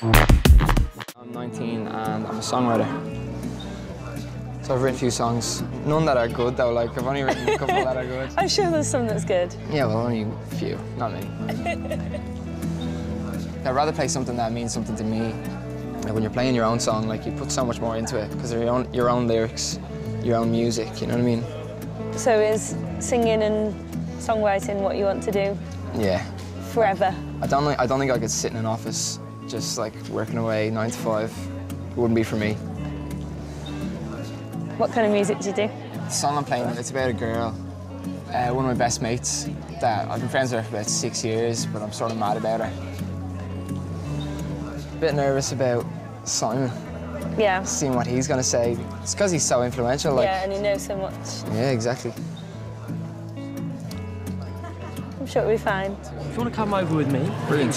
I'm 19 and I'm a songwriter. So I've written a few songs. None that are good though, like I've only written a couple that are good. I'm sure there's some that's good. Yeah, well, only a few, not many. I'd rather play something that means something to me. Like when you're playing your own song, like you put so much more into it because they're your own lyrics, your own music, you know what I mean? So is singing and songwriting what you want to do? Yeah. Forever? I don't think I could sit in an office just like working away 9 to 5. It wouldn't be for me. What kind of music do you do? The song I'm playing, it's about a girl, one of my best mates that I've been friends with her for about 6 years, but I'm sort of mad about her. A bit nervous about Simon. Yeah. Seeing what he's gonna say. It's because he's so influential. Like, yeah, and you know so much. Yeah, exactly. I'm sure it'll be fine. If you want to come over with me, Brilliant.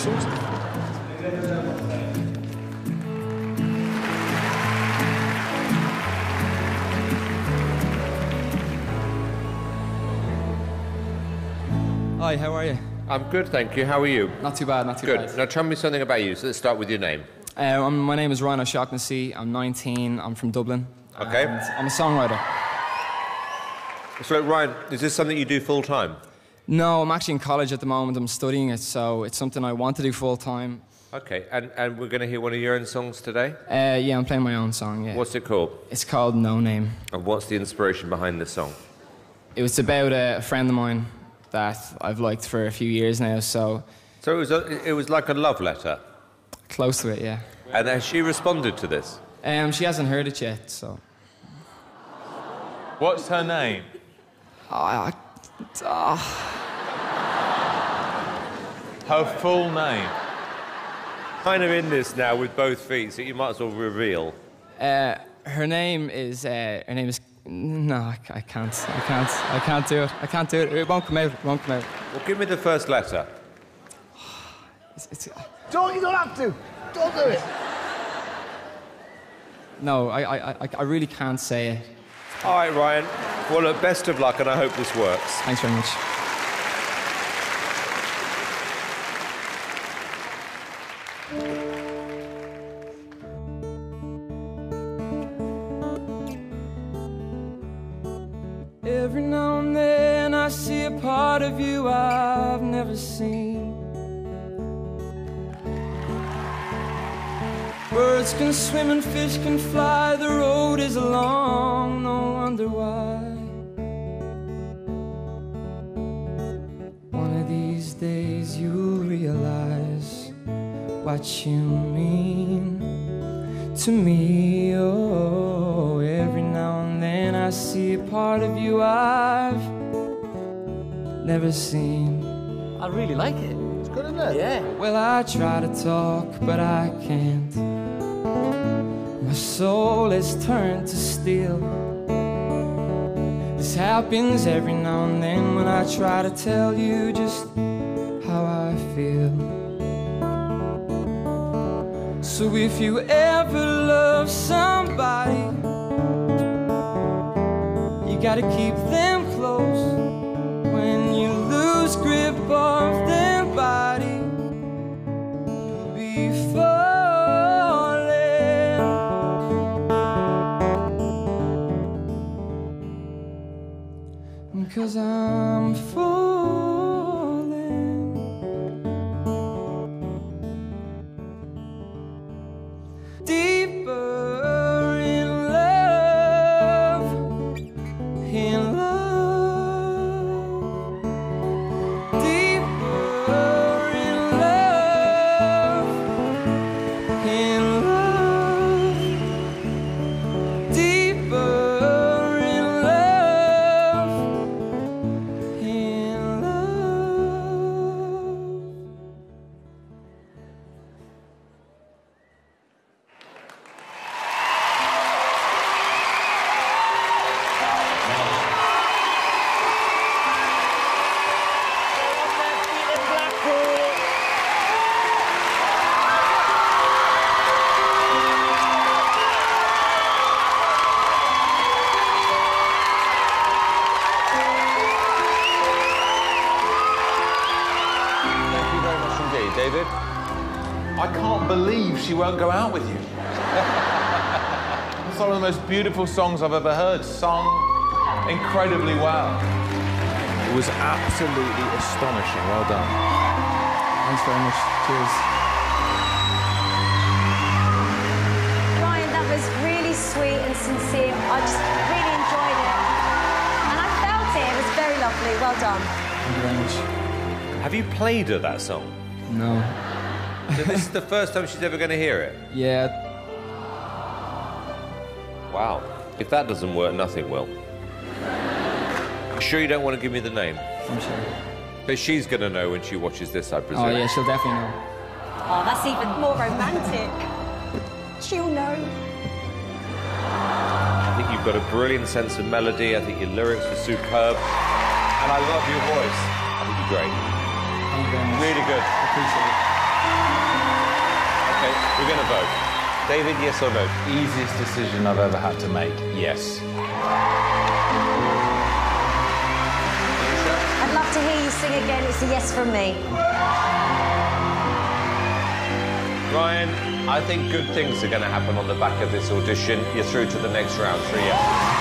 Hi, how are you? I'm good, thank you. How are you? Not too bad, not too Good. bad. Now tell me something about you. So let's start with your name. My name is Ryan O'Shaughnessy. I'm 19. I'm from Dublin. Okay. And I'm a songwriter. So Ryan, is this something you do full time? No, I'm actually in college at the moment. I'm studying it, so it's something I want to do full time. Okay, and we're going to hear one of your own songs today? Yeah, I'm playing my own song, yeah. What's it called? It's called No Name. And what's the inspiration behind this song? It was about a friend of mine that I've liked for a few years now, so... So it was like a love letter? Close to it, yeah. And has she responded to this? She hasn't heard it yet, so... What's her name? Her full name? Kind of in this now with both feet, so you might as well reveal. Her name is... No, I can't do it. I can't do it. It won't come out. It won't come out. Well, give me the first letter. You don't have to. Don't do it. No, I really can't say it. All right, Ryan. Well, look, best of luck, and I hope this works. Thanks very much. Every now and then I see a part of you I've never seen. Birds can swim and fish can fly, the road is long, no wonder why. One of these days you'll realize what you mean to me. Oh, every now and then I see a part of you I've never seen. I really like it. It's good, isn't it? Yeah. Well, I try to talk, but I can't. My soul is turned to steel. This happens every now and then when I try to tell you just how I feel. So if you ever love somebody, you gotta keep them close. When you lose grip of their body, you'll be falling. 'Cause I'm falling. Deeper in love, in love. Deeper in love, in love. Deeper in love, in love. cannot believe she won't go out with you. It's one of the most beautiful songs I've ever heard, sung incredibly well. It was absolutely astonishing. Well done. Thanks very much. Cheers. Ryan, that was really sweet and sincere. I just really enjoyed it. And I felt it. It was very lovely. Well done. Thank you very much. Have you played her that song? No. So this is the first time she's ever going to hear it? Yeah. Wow. If that doesn't work, nothing will. Sure you don't want to give me the name? I'm sure. But she's going to know when she watches this, I presume. Oh, yeah, she'll definitely know. Oh, that's even more romantic. She'll know. I think you've got a brilliant sense of melody. I think your lyrics are superb. And I love your voice. I think you're great. Thank you very much. Really good. Appreciate it. Okay, we're going to vote. David, yes or no? Easiest decision I've ever had to make, yes. I'd love to hear you sing again. It's a yes from me. Ryan, I think good things are going to happen on the back of this audition. You're through to the next round, 3 years.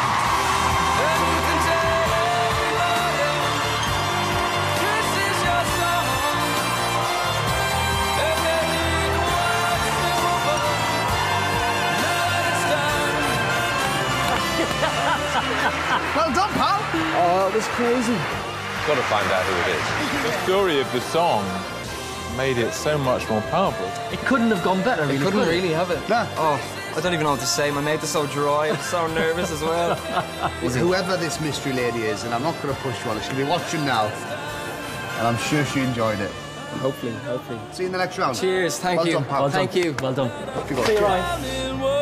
Well done, pal. Oh, it was crazy. Got to find out who it is. The story of the song made it so much more powerful. It couldn't have gone better, really. Couldn't really have it. Nah. Oh, I don't even know what to say. My mouth is so dry. I'm so nervous as well. Whoever this mystery lady is, and I'm not going to push you on her, she'll be watching now. And I'm sure she enjoyed it. Hopefully. See you in the next round. Cheers. Thank Well you. done, pal. Thank you. Well done. Off you go. See you, Cheers. Ryan.